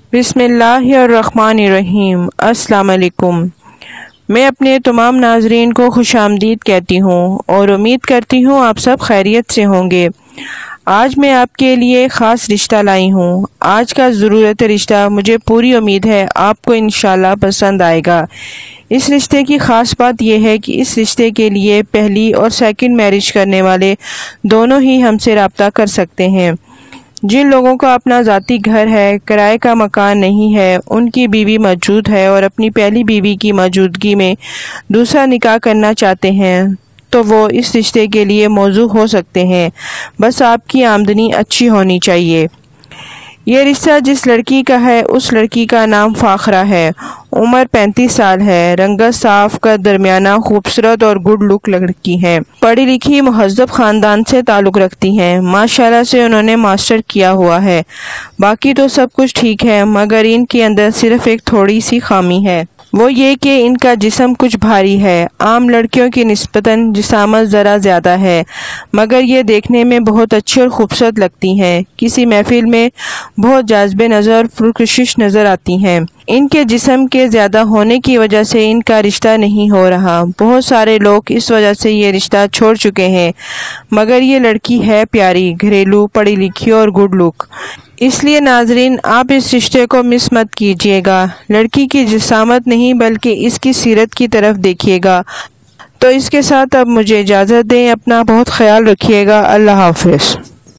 بسم اللہ الرحمن الرحیم۔ السلام علیکم۔ میں اپنے تمام ناظرین کو خوش آمدید کہتی ہوں اور امید کرتی ہوں آپ سب خیریت سے ہوں گے۔ آج میں آپ کے لیے خاص رشتہ لائی ہوں۔ آج کا ضرورت رشتہ مجھے پوری امید ہے آپ کو انشاءاللہ پسند آئے گا۔ اس رشتے کی خاص بات یہ ہے کہ اس رشتے کے لیے پہلی اور سیکنڈ میرج کرنے والے دونوں ہی ہم سے رابطہ کر سکتے ہیں۔ جن لوگوں کا اپنا ذاتی گھر ہے، کرائے کا مکان نہیں ہے، ان کی بیوی موجود ہے اور اپنی پہلی بیوی کی موجودگی میں دوسرا نکاح کرنا چاہتے ہیں تو وہ اس رشتے کے لیے موزوں ہو سکتے ہیں، بس آپ کی آمدنی اچھی ہونی چاہیے۔ یہ رشتہ جس لڑکی کا ہے اس لڑکی کا نام فاخرہ ہے، عمر 35 سال ہے، رنگت صاف، قد درمیانہ، خوبصورت اور گڈ لک لڑکی ہے، پڑھی لکھی مہذب خاندان سے تعلق رکھتی ہیں، ماشاءاللہ سے انہوں نے ماسٹر کیا ہوا ہے۔ باقی تو سب کچھ ٹھیک ہے، مگر ان کے اندر صرف ایک تھوڑی سی خامی ہے، وہ یہ کہ ان کا جسم کچھ بھاری ہے، عام لڑکیوں کی نسبتاً جسامت ذرا زیادہ ہے، مگر یہ دیکھنے میں بہت اچھی اور خوبصورت لگتی ہیں، کسی محفل میں بہت جاذب نظر پرکشش نظر آتی ہیں۔ ان کے جسم کے زیادہ ہونے کی وجہ سے ان کا رشتہ نہیں ہو رہا، بہت سارے لوگ اس وجہ سے یہ رشتہ چھوڑ چکے ہیں، مگر یہ لڑکی ہے پیاری، گھریلو، پڑھی لکھی اور گڈ لک، اس لیے ناظرین آپ اس رشتے کو مس مت کیجیے گا۔ لڑکی کی جسامت نہیں بلکہ اس کی سیرت کی طرف دیکھیے گا۔ تو اس کے ساتھ اب مجھے اجازت دیں، اپنا بہت خیال رکھیے گا۔ اللہ حافظ۔